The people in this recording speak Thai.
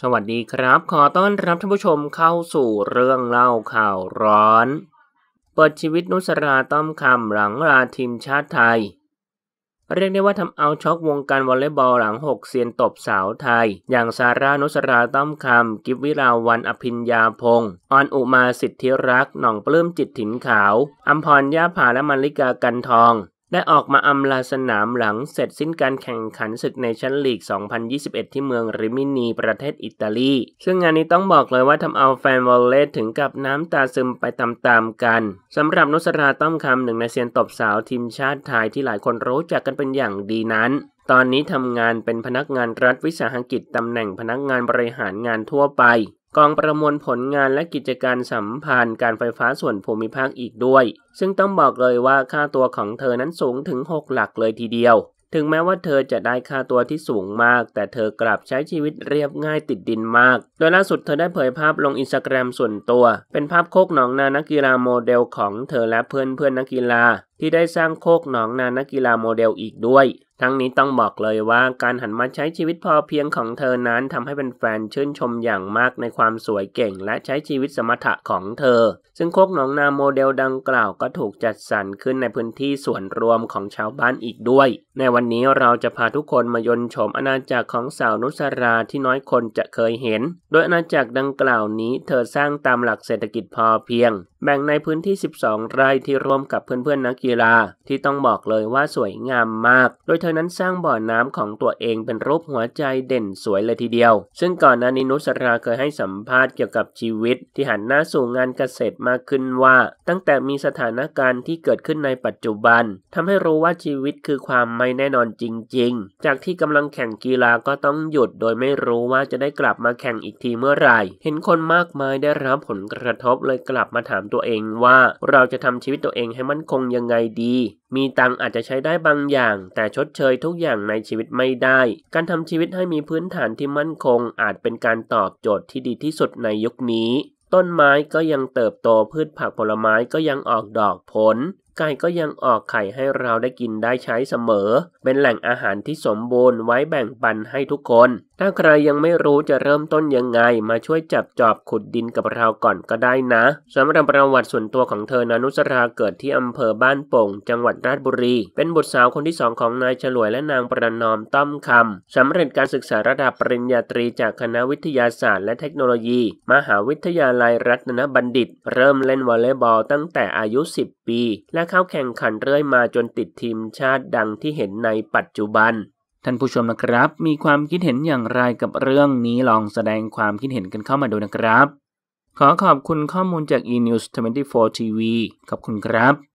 สวัสดีครับขอต้อนรับท่านผู้ชมเข้าสู่เรื่องเล่าข่าวร้อนเปิดชีวิตนุสราต้อมคำหลังลาทีมชาติไทยเรียกได้ว่าทำเอาช็อกวงการวอลเลย์บอลหลัง6เซียนตบสาวไทยอย่างซาร่านุสราต้อมคำกิฟวิลาวันอภิญญาพงศ์ออนอุมาสิทธิรักษ์หน่องปลื้มจิตถิ่นขาวอัมพรย่าผาและมลิกากันทองได้ออกมาอำลาสนามหลังเสร็จสิ้นการแข่งขันศึกเนชั่นลีก 2021 ที่เมืองริมินีประเทศอิตาลีซึ่งงานนี้ต้องบอกเลยว่าทำเอาแฟนวอลเลย์ถึงกับน้ำตาซึมไปตามๆกันสำหรับนุสราต้อมคำหนึ่งในเซียนตบสาวทีมชาติไทยที่หลายคนรู้จักกันเป็นอย่างดีนั้นตอนนี้ทำงานเป็นพนักงานรัฐวิสาหกิจตำแหน่งพนักงานบริหารงานทั่วไปกองประมวลผลงานและกิจการสัมพันธ์การไฟฟ้าส่วนภูมิภาคอีกด้วยซึ่งต้องบอกเลยว่าค่าตัวของเธอนั้นสูงถึง6 หลักเลยทีเดียวถึงแม้ว่าเธอจะได้ค่าตัวที่สูงมากแต่เธอกลับใช้ชีวิตเรียบง่ายติดดินมากโดยล่าสุดเธอได้เผยภาพลง Instagram ส่วนตัวเป็นภาพโคกหนองนานักกีฬาโมเดลของเธอและเพื่อนนักกีฬาที่ได้สร้างโคกหนองนานักกีฬาโมเดลอีกด้วยทั้งนี้ต้องบอกเลยว่าการหันมาใช้ชีวิตพอเพียงของเธอนั้นทำให้เป็นแฟนชื่นชมอย่างมากในความสวยเก่งและใช้ชีวิตสมถะของเธอซึ่งโคกหนองนาโมเดลดังกล่าวก็ถูกจัดสรรขึ้นในพื้นที่ส่วนรวมของชาวบ้านอีกด้วยในวันนี้เราจะพาทุกคนมายนต์ชมอาณาจักรของสาวนุสราที่น้อยคนจะเคยเห็นโดยอาณาจักรดังกล่าวนี้เธอสร้างตามหลักเศรษฐกิจพอเพียงแบ่งในพื้นที่12 ไร่ที่ร่วมกับเพื่อนนักกีฬาที่ต้องบอกเลยว่าสวยงามมากโดยเธอนั้นสร้างบ่อน้ำของตัวเองเป็นรูปหัวใจเด่นสวยเลยทีเดียวซึ่งก่อนหน้านี้นุสราเคยให้สัมภาษณ์เกี่ยวกับชีวิตที่หันหน้าสู่งานเกษตรมากขึ้นว่าตั้งแต่มีสถานการณ์ที่เกิดขึ้นในปัจจุบันทำให้รู้ว่าชีวิตคือความไม่แน่นอนจริงๆจากที่กำลังแข่งกีฬาก็ต้องหยุดโดยไม่รู้ว่าจะได้กลับมาแข่งอีกทีเมื่อไหร่เห็นคนมากมายได้รับผลกระทบเลยกลับมาถามตัวเองว่าเราจะทำชีวิตตัวเองให้มั่นคงยังไงดีมีตังค์อาจจะใช้ได้บางอย่างแต่ชดเชยทุกอย่างในชีวิตไม่ได้การทำชีวิตให้มีพื้นฐานที่มั่นคงอาจเป็นการตอบโจทย์ที่ดีที่สุดในยุคนี้ต้นไม้ก็ยังเติบโตพืชผักผลไม้ก็ยังออกดอกผลไก่ก็ยังออกไข่ให้เราได้กินได้ใช้เสมอเป็นแหล่งอาหารที่สมบูรณ์ไว้แบ่งปันให้ทุกคนถ้าใครยังไม่รู้จะเริ่มต้นยังไงมาช่วยจับจอบขุดดินกับเราก่อนก็ได้นะสำหรับประวัติส่วนตัวของเธอนุสราเกิดที่อำเภอบ้านโป่งจังหวัดราชบุรีเป็นบุตรสาวคนที่2ของนายฉลวยและนางประนอมต้อมคำสำเร็จการศึกษาระดับปริญญาตรีจากคณะวิทยาศาสตร์และเทคโนโลยีมหาวิทยาลัยรัตนบัณฑิตเริ่มเล่นวอลเลย์บอลตั้งแต่อายุ10 ปีและเข้าแข่งขันเรื่อยมาจนติดทีมชาติดังที่เห็นในปัจจุบันท่านผู้ชมนะครับมีความคิดเห็นอย่างไรกับเรื่องนี้ลองแสดงความคิดเห็นกันเข้ามาดูนะครับขอขอบคุณข้อมูลจาก eNews 24 TV ขอบคุณครับ